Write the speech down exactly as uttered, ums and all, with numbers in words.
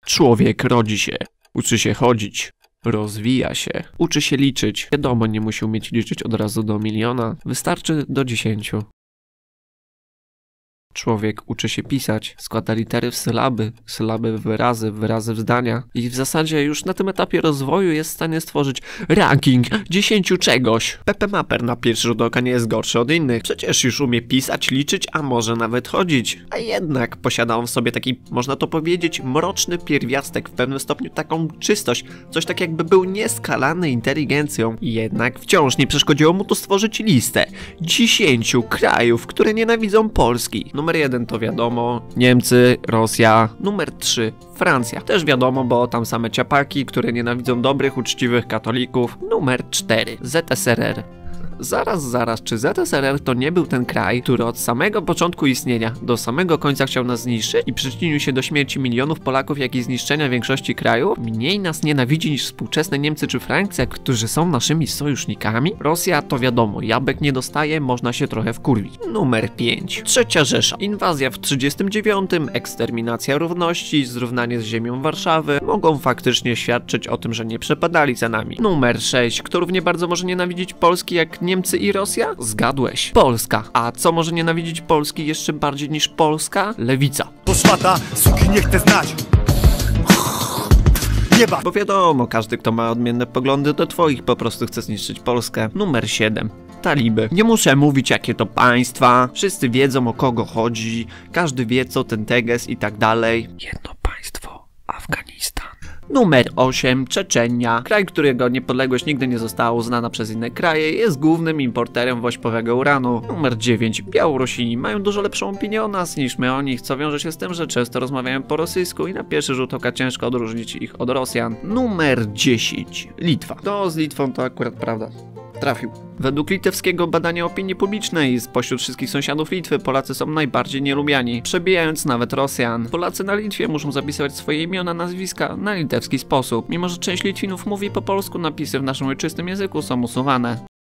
Człowiek rodzi się, uczy się chodzić, rozwija się, uczy się liczyć. Wiadomo, nie musi umieć liczyć od razu do miliona, wystarczy do dziesięciu. Człowiek uczy się pisać, składa litery w sylaby, sylaby w wyrazy, wyrazy w zdania i w zasadzie już na tym etapie rozwoju jest w stanie stworzyć ranking dziesięciu czegoś. Pepe Maper na pierwszy rzut oka nie jest gorszy od innych, przecież już umie pisać, liczyć, a może nawet chodzić. A jednak posiada on w sobie taki, można to powiedzieć, mroczny pierwiastek, w pewnym stopniu taką czystość, coś tak jakby był nieskalany inteligencją. I jednak wciąż nie przeszkodziło mu to stworzyć listę dziesięciu krajów, które nienawidzą Polski. Numer jeden to wiadomo, Niemcy, Rosja. Numer trzy, Francja. Też wiadomo, bo tam same ciapaki, które nienawidzą dobrych, uczciwych katolików. Numer cztery, Z S R R. Zaraz, zaraz, czy Z S R R to nie był ten kraj, który od samego początku istnienia do samego końca chciał nas zniszczyć i przyczynił się do śmierci milionów Polaków, jak i zniszczenia większości krajów? Mniej nas nienawidzi niż współczesne Niemcy czy Francja, którzy są naszymi sojusznikami? Rosja to wiadomo, jabłek nie dostaje, można się trochę wkurwić. Numer pięć. Trzecia Rzesza. Inwazja w trzydziestym dziewiątym, eksterminacja równości, zrównanie z ziemią Warszawy mogą faktycznie świadczyć o tym, że nie przepadali za nami. Numer sześć. Kto równie bardzo może nienawidzić Polski jak Niemcy i Rosja? Zgadłeś. Polska. A co może nienawidzić Polski jeszcze bardziej niż Polska? Lewica. To szmata, suki nie chce znać. Nieba. Bo wiadomo, każdy kto ma odmienne poglądy do twoich po prostu chce zniszczyć Polskę. Numer siedem. Taliby. Nie muszę mówić jakie to państwa, wszyscy wiedzą o kogo chodzi, każdy wie co ten teges i tak dalej. Jedno państwo, Afganistan. Numer osiem. Czeczenia. Kraj, którego niepodległość nigdy nie została uznana przez inne kraje, jest głównym importerem wośpowego uranu. Numer dziewięć. Białorusini mają dużo lepszą opinię o nas niż my o nich, co wiąże się z tym, że często rozmawiają po rosyjsku i na pierwszy rzut oka ciężko odróżnić ich od Rosjan. Numer dziesięć. Litwa. To z Litwą to akurat prawda. Trafił. Według litewskiego badania opinii publicznej spośród wszystkich sąsiadów Litwy Polacy są najbardziej nielubiani, przebijając nawet Rosjan. Polacy na Litwie muszą zapisywać swoje imiona, nazwiska na litewski sposób. Mimo że część Litwinów mówi po polsku, napisy w naszym ojczystym języku są usuwane.